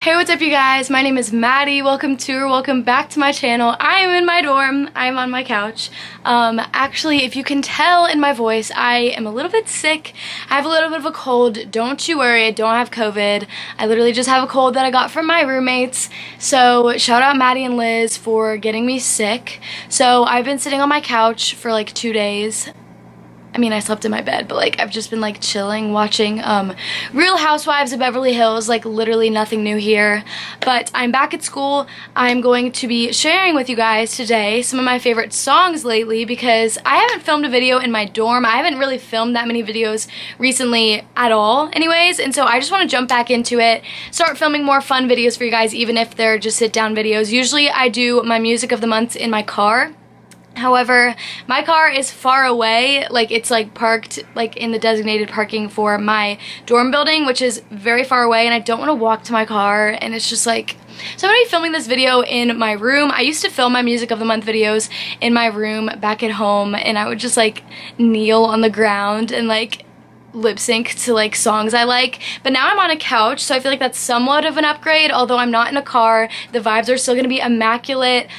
Hey, what's up you guys? My name is Maddie. Welcome back to my channel. I am in my dorm. I'm on my couch. Actually, if you can tell in my voice, I am a little bit sick. I have a little bit of a cold. Don't you worry, I don't have COVID. I literally just have a cold that I got from my roommates. So shout out Maddie and Liz for getting me sick. So I've been sitting on my couch for like 2 days. I mean, I slept in my bed, but like I've just been like chilling, watching Real Housewives of Beverly Hills, like literally nothing new here. But I'm back at school. I'm going to be sharing with you guys today some of my favorite songs lately because I haven't filmed a video in my dorm. I haven't really filmed that many videos recently at all anyways, and so I just want to jump back into it, start filming more fun videos for you guys, even if they're just sit down videos. Usually I do my music of the month in my car. However, my car is far away, like it's like parked like in the designated parking for my dorm building, which is very far away, and I don't want to walk to my car, and it's just like, so I'm going to be filming this video in my room. I used to film my music of the month videos in my room back at home, and I would just like kneel on the ground and like lip sync to like songs I like, but now I'm on a couch, so I feel like that's somewhat of an upgrade. Although I'm not in a car, the vibes are still gonna be immaculate.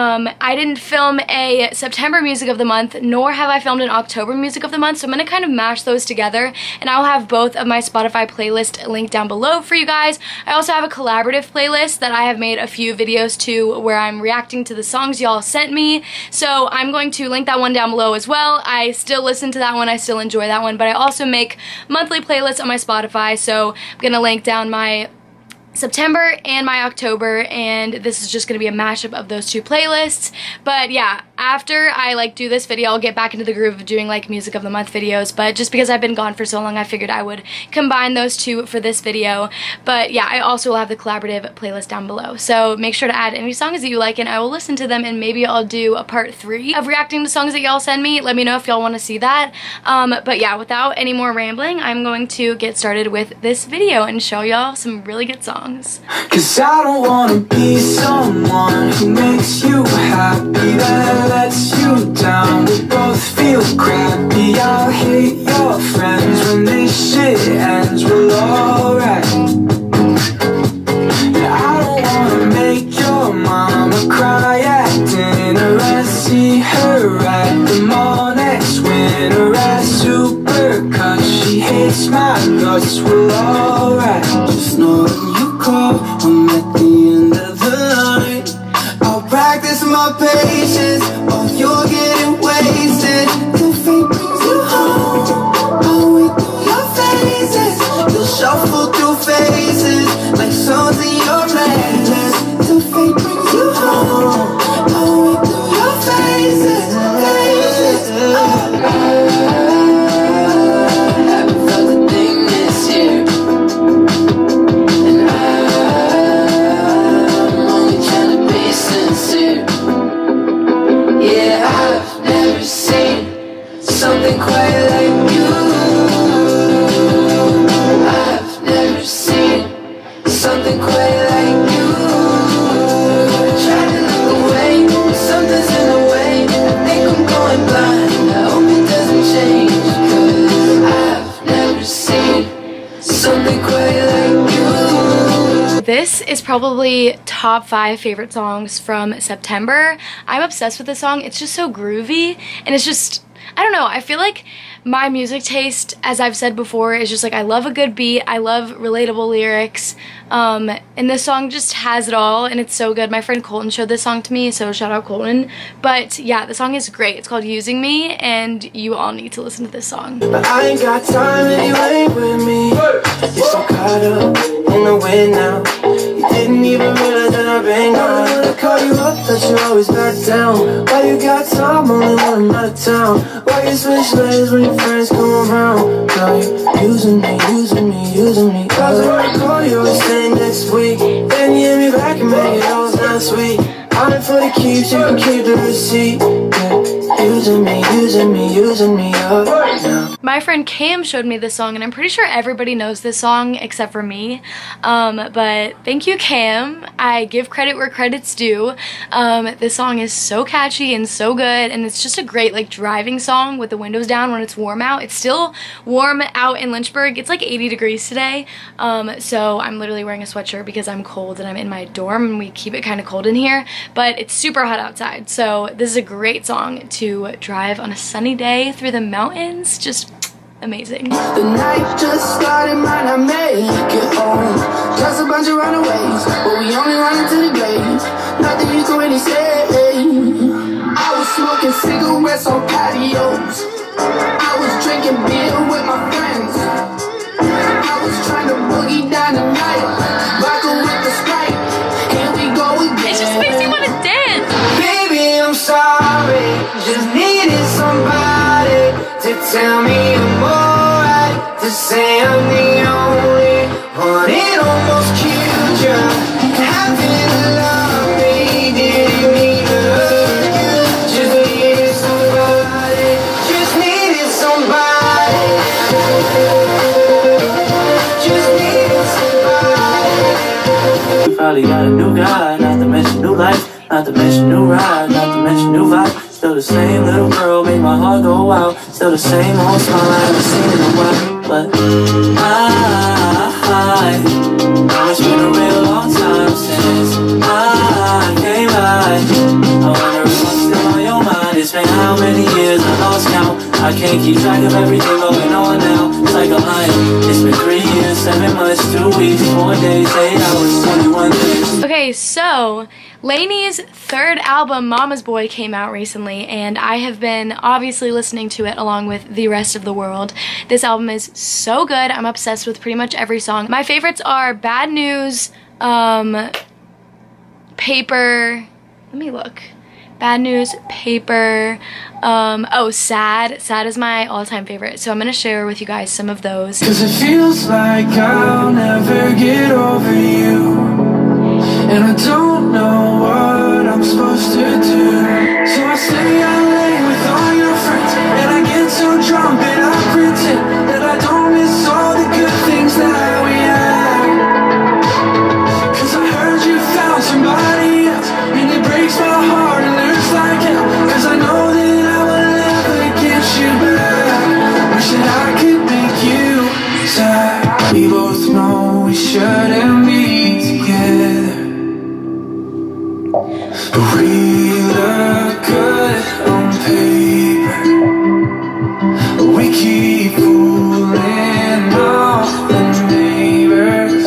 I didn't film a September music of the month, nor have I filmed an October music of the month, so I'm gonna kind of mash those together, and I'll have both of my Spotify playlist linked down below for you guys. I also have a collaborative playlist that I have made a few videos to where I'm reacting to the songs y'all sent me, so I'm going to link that one down below as well. I still listen to that one, I still enjoy that one, but I also make monthly playlists on my Spotify, so I'm gonna link down my September and my October, and this is just gonna be a mashup of those two playlists. But yeah, after I like do this video, I'll get back into the groove of doing like music of the month videos, but just because I've been gone for so long, I figured I would combine those two for this video. But yeah, I also will have the collaborative playlist down below, so make sure to add any songs that you like and I will listen to them, and maybe I'll do a part 3 of reacting to songs that y'all send me. Let me know if y'all want to see that. But yeah, without any more rambling, I'm going to get started with this video and show y'all some really good songs. 'Cause I don't wanna be someone who makes you happy, that lets you down. We both feel crappy. I'll hate your friends when this shit ends. Well, alright. I don't wanna make your mama cry at dinner and see her at the mall next winter at Supercut. She hates my guts. Well, alright. Just know when you call, I'm at the end of the line. I'll practice my patience while you're getting wasted. The fate brings you home, I'll wait through your phases. You'll shuffle through phases like songs in your playlist. The fate brings you home, I'll wait through your phases. Haven't felt a thing this year, and I'm only trying to be sincere. Yeah, I've never seen something quite like you. I've never seen something quite like you. I try to look away, but something's in the way. I think I'm going blind, I hope it doesn't change. 'Cause I've never seen something quite like you. This is probably top 5 favorite songs from September. I'm obsessed with this song. It's just so groovy, and it's just, I don't know, I feel like my music taste, as I've said before, is just like I love a good beat, I love relatable lyrics, and this song just has it all, and it's so good. My friend Colton showed this song to me, so shout out Colton. But yeah, the song is great. It's called Using Me, and you all need to listen to this song. But I ain't got time anyway with me. You're so caught up in the wind now. You didn't even realize that I've been gone. I call you up, but you always back down. Why you got time only when I'm out of town? Why you switch lanes when your friends come around? Now you're using me, using me, using me. Cause I call you and say next week, then you hit me back and make it all not sweet. I'm in for the keeps, you can keep the receipt. Yeah. Using me, using me, using me up now. My friend Cam showed me this song, and I'm pretty sure everybody knows this song except for me. But thank you, Cam. I give credit where credit's due. This song is so catchy and so good, and it's just a great like driving song with the windows down when it's warm out. It's still warm out in Lynchburg. It's like 80 degrees today. So I'm literally wearing a sweatshirt because I'm cold and I'm in my dorm and we keep it kind of cold in here, but it's super hot outside. So this is a great song to drive on a sunny day through the mountains. Just amazing. The night just started, might not make it home. Just a bunch of runaways, but we only run into the grave. Nothing you can really say. I was smoking cigarettes on patios. I was drinking beer with my friends. I was trying to boogie down the night, vodka with the Sprite. Here we go again. It just makes me want to dance. Baby, I'm sorry, just needed somebody to tell me I'm alright, to say I'm the only one. It almost killed you. Having to love me didn't mean to hurt you. Just needed somebody, just needed somebody. Just needed somebody. You probably got a new guy, not to mention new life, not to mention new ride, not to mention new vibe. Still the same little girl, make my heart go wild. Still the same old smile I haven't seen in a while. But I know it's been a real long time since I came by. I wonder if I'm still on your mind. It's been how many years I lost count. I can't keep track of everything going on now. It's like a lion. It's been 3 years, 7 months, 2 weeks, 4 days, 8 hours, 21 days. Okay, so Lainey's third album, Mama's Boy, came out recently, and I have been obviously listening to it along with the rest of the world. This album is so good. I'm obsessed with pretty much every song. My favorites are Bad News, Paper, let me look. Bad News, Paper, oh, Sad. Sad is my all-time favorite, so I'm gonna share with you guys some of those. 'Cause it feels like I'll never get over you, and I don't know what I'm supposed to do. So I stay out late with all your friends, and I get so drunk and I pretend that I don't miss all the good things that we had. 'Cause I heard you found somebody else, and it breaks my heart and hurts like hell. 'Cause I know that I will never get you back. Wish that I could make you sad. We both know we shouldn't be together, but we look good on paper. We keep fooling all the neighbors.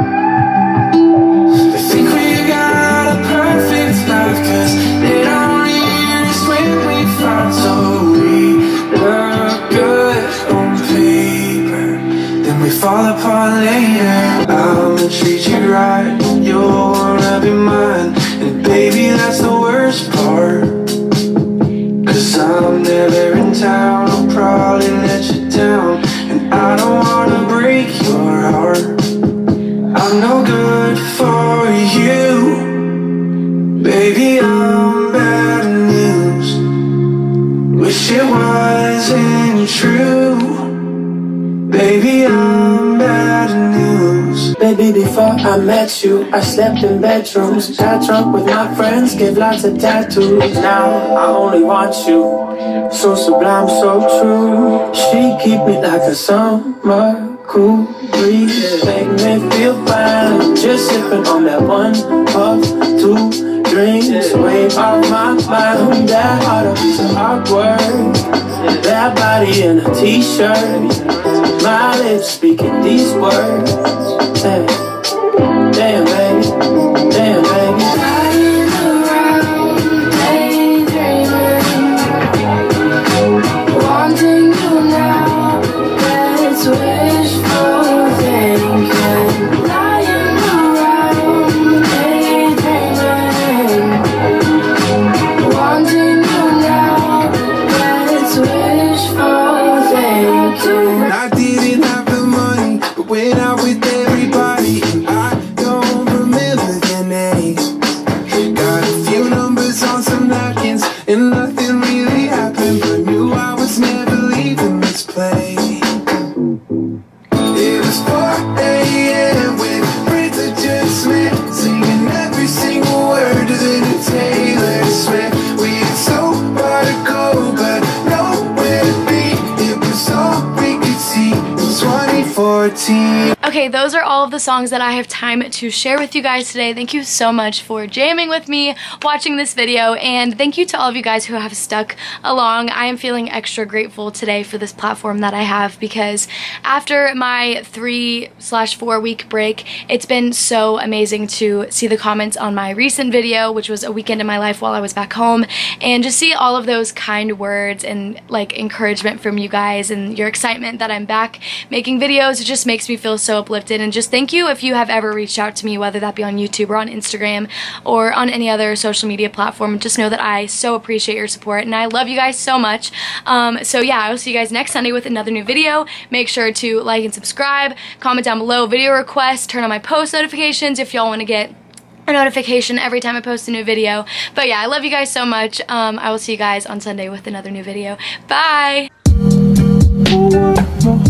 They think we got a perfect life, 'cause they don't hear us when we fight. So we look good on paper, then we fall apart later. I'ma treat you right, you'll wanna be mine. And baby, that's the worst part, 'cause I'm never in town. I'll probably let you down, and I don't wanna break your heart. I'm no good for you. Baby, I'm bad news. Wish it wasn't true. Baby, I'm bad news. Baby, before I met you, I slept in bedrooms, got drunk with my friends, gave lots of tattoos. Now I only want you, so sublime, so true. She keep me like a summer cool breeze, make me feel fine. Just sipping on that one puff, 2 drinks, wave off my mind. That heart a piece of artwork, that body in a t-shirt, my lips speaking these words. Damn, damn baby, damn baby. Flying around, daydreaming, wanting you now. Let's wishful thinking. Flying around, daydreaming, wanting you now. Let's wishful thinking. I didn't have the money, but went out with everybody, and I don't remember their names. Got a few numbers on some napkins, and nothing really happened, but knew I was never leaving this place. Okay, those are all of the songs that I have time to share with you guys today. Thank you so much for jamming with me, watching this video, and thank you to all of you guys who have stuck along. I am feeling extra grateful today for this platform that I have, because after my 3/4 week break, it's been so amazing to see the comments on my recent video, which was a weekend in my life while I was back home, and just see all of those kind words and like encouragement from you guys and your excitement that I'm back making videos. It just makes me feel so uplifted. And just thank you if you have ever reached out to me, whether that be on YouTube or on Instagram or on any other social media platform. Just know that I so appreciate your support and I love you guys so much. So yeah, I will see you guys next Sunday with another new video. Make sure to like and subscribe, comment down below video requests, turn on my post notifications if y'all want to get a notification every time I post a new video. But yeah, I love you guys so much. I will see you guys on Sunday with another new video. Bye!